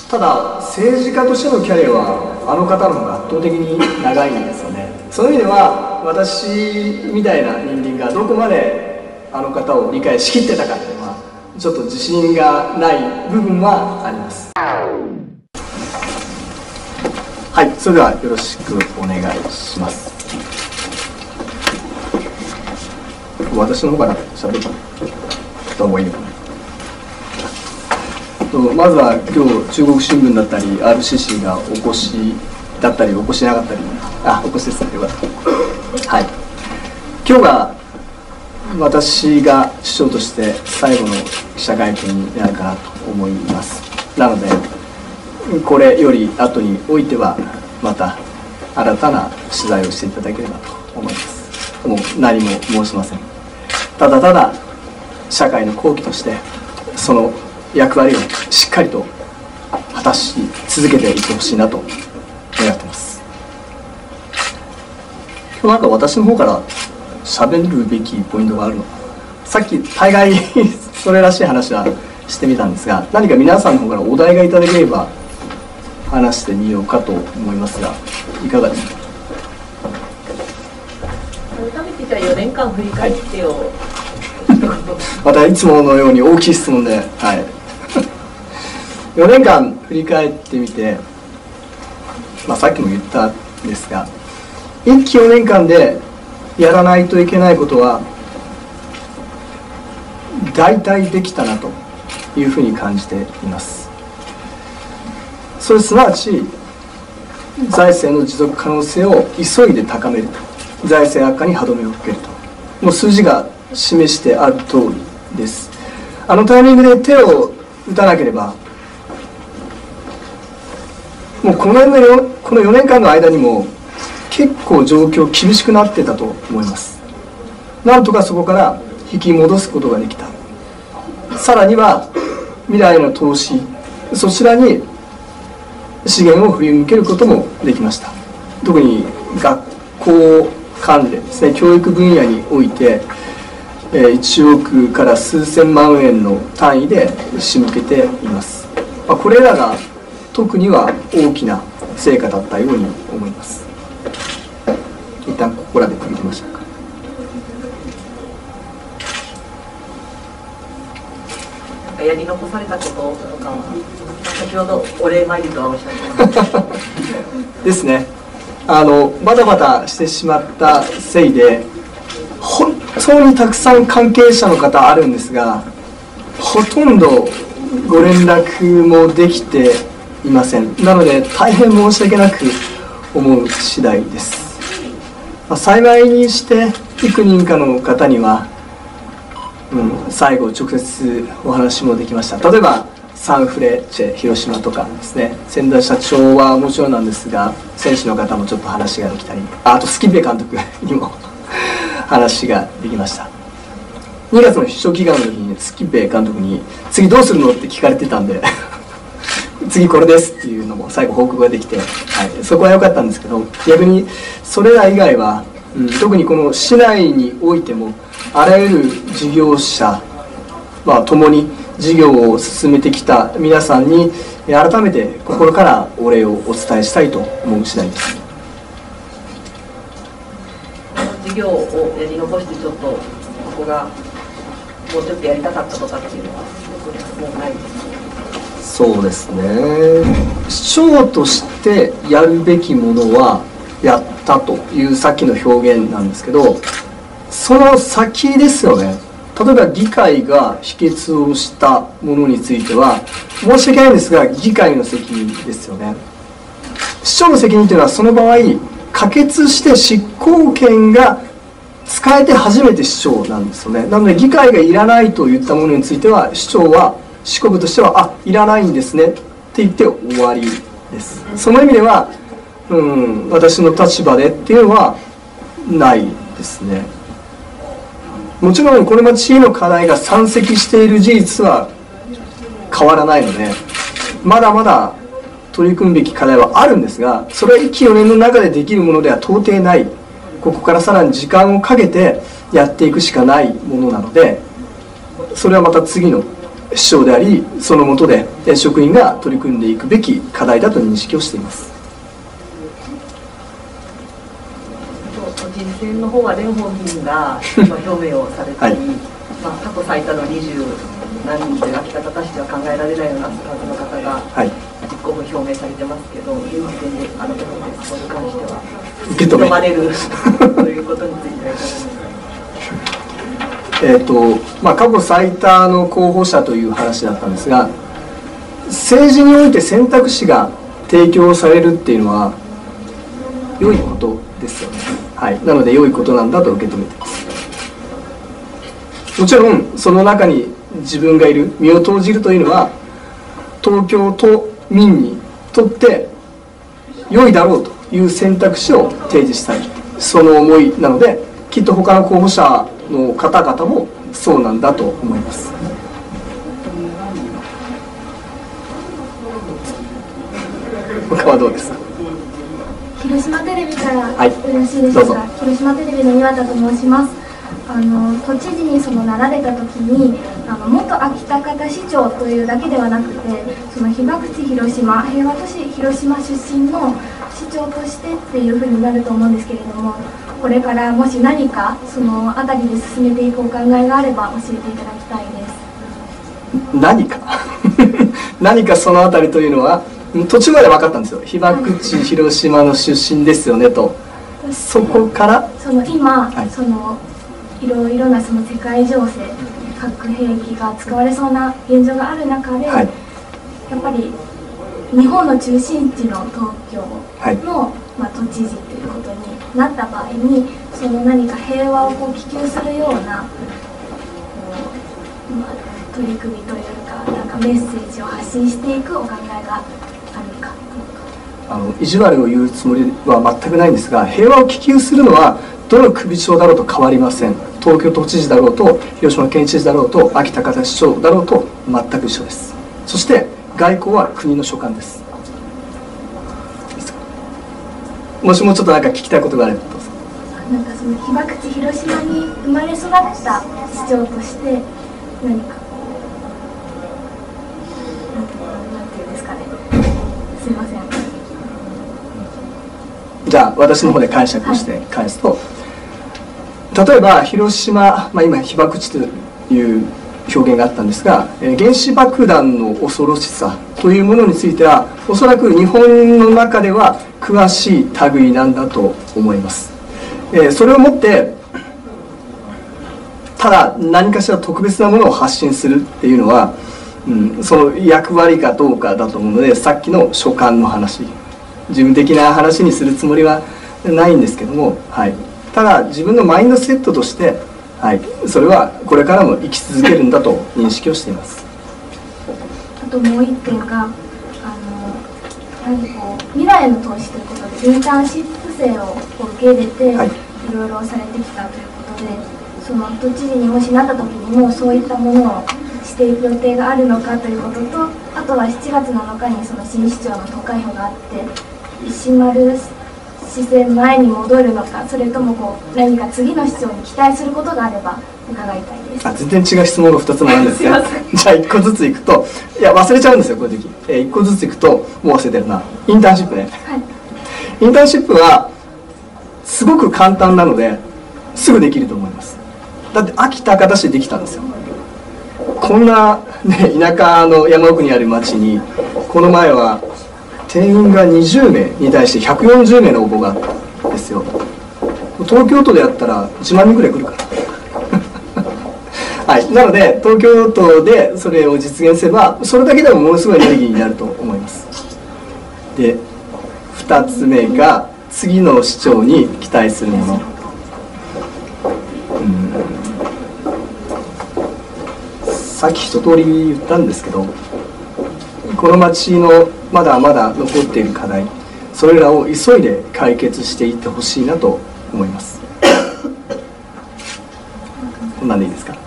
ただ政治家としてのキャリアはあの方の方が圧倒的に長いんですよね。そういう意味では私みたいな人間がどこまであの方を理解しきってたかっていうのはちょっと自信がない部分はあります。はい、それではよろしくお願いします。私の方から喋った方がいいのかな。まずは今日中国新聞だったり RCC がお越しだったりお越しなかったり、お越しですね、よかった。はい、今日が私が首相として最後の記者会見になるかなと思います。なのでこれより後においてはまた新たな取材をしていただければと思います。もう何も申しません。ただただ社会の後期としてその役割をしっかりと果たし続けていってほしいなと願ってます。今日なんか私の方から喋るべきポイントがあるのかな。さっき大概それらしい話はしてみたんですが、何か皆さんの方からお題がいただければ話してみようかと思いますが、いかがですか。 改めてじゃあ4年間振り返ってよ、 またいつものように大きい質問で、4年間振り返ってみて、さっきも言ったんですが、1期4年間でやらないといけないことは大体できたなというふうに感じています。それすなわち財政の持続可能性を急いで高めると、財政悪化に歯止めをかけると、もう数字が示してある通りです。あのタイミングで手を打たなければ、もうこの4年間の間にも結構状況厳しくなってたと思います。なんとかそこから引き戻すことができた。さらには未来の投資、そちらに資源を振り向けることもできました。特に学校関連ですね、教育分野において1億から数千万円の単位で仕向けています。これらが特には大きな成果だったように思います。一旦ここらで区切りましょうか。 やり残されたこととかは先ほどお礼参りとはおっしゃってましたですね。バタバタしてしまったせいで本当にたくさん関係者の方あるんですが、ほとんどご連絡もできていません。なので大変申し訳なく思う次第です。幸いにして幾人かの方には、最後直接お話もできました。例えばサンフレチェ広島とかですね、千田社長はもちろんなんですが、選手の方もちょっと話ができたり、あとスキッベ監督にも話ができました。2月の首相祈願の時にスキッベ監督に「次どうするの?」って聞かれてたんで次これですっていうのも最後報告ができて、そこは良かったんですけど、逆にそれら以外は、特にこの市内においてもあらゆる事業者共に事業を進めてきた皆さんに改めて心からお礼をお伝えしたいと思う次第です。 事業をやり残してちょっとここがもうちょっとやりたかったとかっていうのはもうないですか。 そうですね、市長としてやるべきものはやったというさっきの表現なんですけど、その先ですよね。例えば議会が否決をしたものについては申し訳ないんですが議会の責任ですよね。市長の責任というのはその場合可決して執行権が使えて初めて市長なんですよね。なので議会がいらないと言ったものについては市長は市国としてはいらないんですねって言って終わりです。その意味では私の立場でっていうのはないですね。もちろんこれまで地域の課題が山積している事実は変わらないので、まだまだ取り組むべき課題はあるんですが、それは1期4年の中でできるものでは到底ない。ここからさらに時間をかけてやっていくしかないものなので、それはまた次の市長であり、その下で職員が取り組んでいくべき課題だと認識をしています。 都知事選の方は蓮舫議員が表明をされたり、はい、過去最多の20何人という秋田方市では考えられないような数の方が立候補表明されてますけど、現時点で改めてそこに関しては受け止まれるということについてはいかがですか。 過去最多の候補者という話だったんですが、政治において選択肢が提供されるっていうのは良いことですよね。はい、なので良いことなんだと受け止めています。もちろんその中に自分がいる、身を投じるというのは東京都民にとって良いだろうという選択肢を提示したい、その思いなので、きっと他の候補者の方々もそうなんだと思います。他はどうですか。 広島テレビからよろしいでしょうか。広島テレビの岩田と申します。都知事になられた時に元秋田方市長というだけではなくて、その被爆地広島、平和都市広島出身の市長としてっていうふうになると思うんですけれども、これからもし何かその辺りで進めていくお考えがあれば教えていただきたいです。 何か何かその辺りというのは途中まで分かったんですよ。被爆地広島の出身ですよねと。そこから今、いろいろな世界情勢、核兵器が使われそうな現状がある中で、やっぱり日本の中心地の東京の、都知事ということになった場合に、何か平和を希求するような取り組みというか、なんかメッセージを発信していくお考えがあるか。 意地悪を言うつもりは全くないんですが、平和を希求するのはどの首長だろうと変わりません。東京都知事だろうと、広島県知事だろうと、秋田方市長だろうと全く一緒です。そして外交は国の所管です。もしもちょっと何か聞きたいことがあればどうぞ。 なんか被爆地広島に生まれ育った市長として何かなんていうんですかね。すいません。 じゃあ私の方で解釈して返すと、例えば広島、今被爆地という表現があったんですが、原子爆弾の恐ろしさというものについてはおそらく日本の中では詳しい類なんだと思います。それをもってただ何かしら特別なものを発信するっていうのは、その役割かどうかだと思うので、さっきの所感の話、事務的な話にするつもりはないんですけども、ただ自分のマインドセットとして、それはこれからも生き続けるんだと認識をしています。 あともう一点が未来への投資ということでインターンシップ生を受け入れて、いろいろされてきたということで、その都知事にもしなった時にもそういったものをしていく予定があるのかということと、あとは7月7日に新市長の投開票があって、石丸市政前に戻るのか、それとも何か次の市長に期待することがあれば伺いたいです。 全然違う質問が2つもあるんですがじゃあ1個ずついくと、いや忘れちゃうんですよこういう時。1個ずついくともう忘れてるな。インターンシップね、インターンシップはすごく簡単なのですぐできると思います。だって秋田方市でできたんですよ。こんな、田舎の山奥にある町にこの前は定員が20名に対して140名の応募があったんですよ。東京都でやったら1万人ぐらい来るからなので東京都でそれを実現すればそれだけでもものすごいエネルギーになると思います。で2つ目が次の市長に期待するもの。さっき一通り言ったんですけど、この町のまだまだ残っている課題、それらを急いで解決していってほしいなと思います。こんなんでいいですか。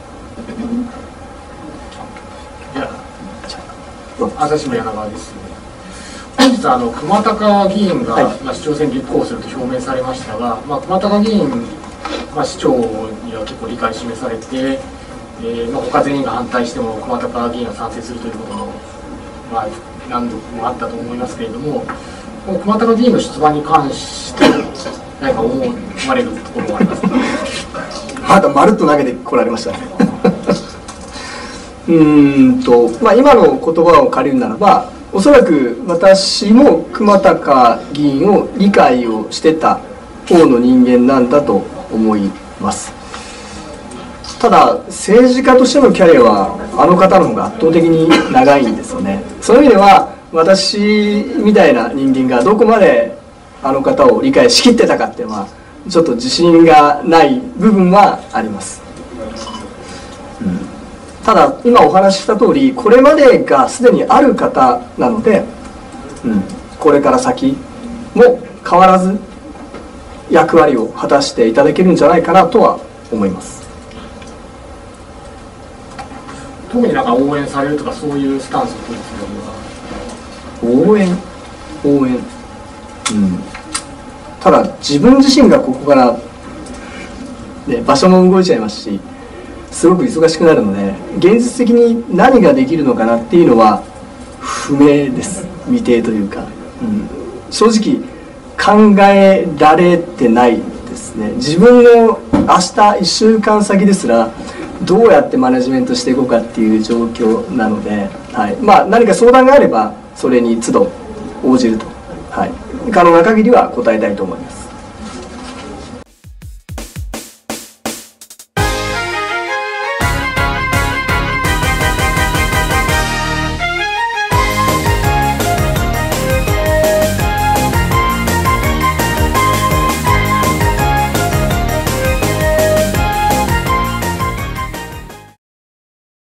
朝日の柳川です。本日熊高議員が、市長選に立候補すると表明されましたが、熊高議員、市長には結構理解示されて、 他全員が反対しても熊高議員が賛成するということも、何度もあったと思いますけれども、熊高議員の出馬に関して何か思われるところはありますか？ またまるっと投げてこられましたね今の言葉を借りるならば、おそらく私も熊高議員を理解をしてた方の人間なんだと思います。ただ政治家としてのキャリアはあの方の方が圧倒的に長いんですよね。そういう意味では私みたいな人間がどこまであの方を理解しきってたかっていうのはちょっと自信がない部分はあります。ただ今お話しした通り、これまでがすでにある方なので、これから先も変わらず役割を果たしていただけるんじゃないかなとは思います。 特になんか応援されるとかそういうスタンスを取るつもりは？ 応援、ただ自分自身がここから、場所も動いちゃいますし、すごく忙しくなるので、現実的に何ができるのかなっていうのは不明です。未定というか、正直考えられてないですね。自分の明日1週間先ですらどうやってマネジメントしていこうかっていう状況なので、何か相談があればそれに都度応じると、可能な限りは答えたいと思います。